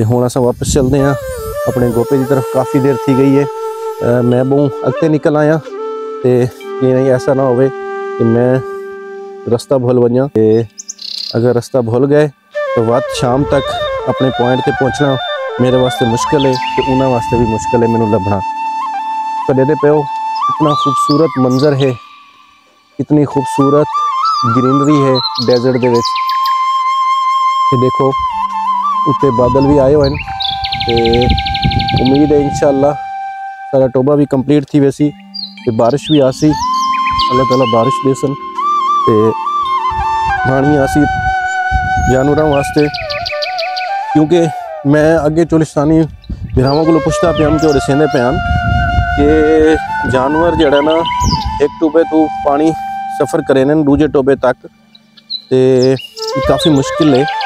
हुण असां वापस चलते हैं अपने गोपे की तरफ। काफ़ी देर थी गई है, मैं बहुत अगते निकल आया तो ये ऐसा ना हो कि मैं रास्ता भूल वजा। अगर रास्ता भूल गए तो वाद शाम तक अपने पॉइंट पर पहुँचना मेरे वास्ते मुश्किल है, तो उन्होंने वास्ते भी मुश्किल है मैनू लभना। कदे पे इतना खूबसूरत मंजर है, इतनी खूबसूरत ग्रीनरी है डेजर्ट दे विच। देखो उत्ते बादल भी आए हुए हैं, उम्मीद है इंशाअल्लाह सारा टोबा भी कंप्लीट थी वैसी, तो बारिश भी आसी, अल्लाह ताला बारिश देसन ते पानी आसी जानवरों वास्ते। क्योंकि मैं अगे चोलिस्तानी बिरावां को पुछता पिया कि दसेंदे पे कि जानवर जड़ा ना एक टोबे तो पानी सफ़र करे न दूजे टोबे तक, तो काफ़ी मुश्किल है।